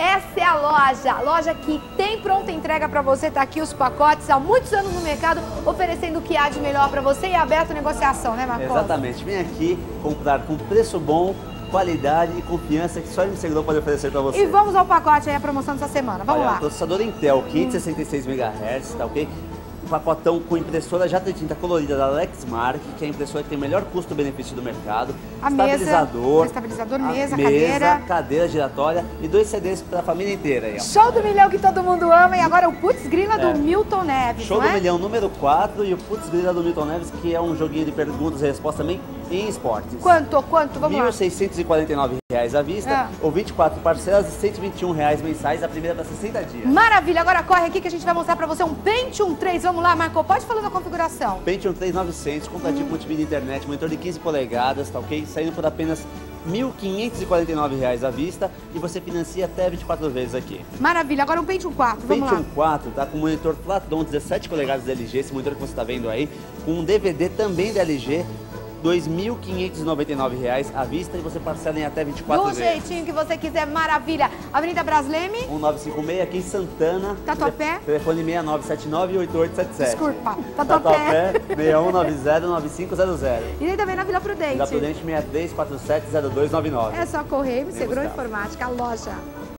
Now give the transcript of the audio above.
Essa é a loja que tem pronta entrega para você, tá aqui os pacotes, há muitos anos no mercado, oferecendo o que há de melhor para você e aberto a negociação, né, Marcos? Exatamente, vem aqui comprar com preço bom, qualidade e confiança que só a Seguidor pode oferecer para você. E vamos ao pacote aí, a promoção dessa semana, vamos lá. Processador Intel, 566 MHz, tá ok? Pacotão com impressora jato de tinta colorida da Lexmark, que é a impressora que tem o melhor custo-benefício do mercado. Estabilizador, mesa, cadeira giratória e 2 CDs para a família inteira. Aí, ó. Show do milhão que todo mundo ama e agora o Putz Grila do Milton Neves, Show do milhão número 4 e o Putz Grila do Milton Neves, que é um joguinho de perguntas e respostas também em esportes. Quanto? Vamos lá. R$ 1.649 à vista, ou 24 parcelas de R$ 121 mensais, a primeira para 60 dias. Maravilha, agora corre aqui que a gente vai mostrar para você um Pentium 3. Vamos lá, Marco, pode falar da configuração. Pentium 3 900, completinho multimídia internet, monitor de 15 polegadas, tá ok? Saindo por apenas R$ 1.549 à vista e você financia até 24 vezes aqui. Maravilha, agora um Pentium 4, vamos lá. Pentium 4 tá com monitor Flaton 17 polegadas da LG, esse monitor que você está vendo aí, com um DVD também da LG, R$ 2.599 à vista e você parcela em até 24 vezes. Do jeitinho que você quiser, maravilha. Avenida Brasleme. 1956 aqui em Santana. Tatuapé. Telefone 6979-8877. Desculpa, Tatuapé. 6190-9500. E também na Vila Prudente. Vila Prudente 63470299. É só correr, Seguro Informática, a loja.